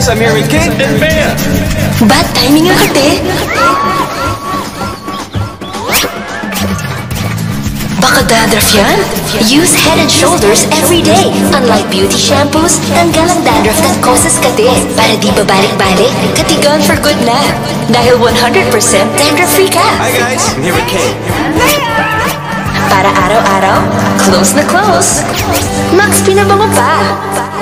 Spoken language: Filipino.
guys, I'm here with Kate and Bea. Bad timing nga kate. Baka dandruff yan? Use Head and Shoulders every day. Unlike beauty shampoos, tanggal ang dandruff that causes kate. Para di babalik-balik, katigan for good na. Dahil 100% dandruff-free ka. Hi guys, I'm here with Kate. Para araw-araw, close na close. Max pinabango pa.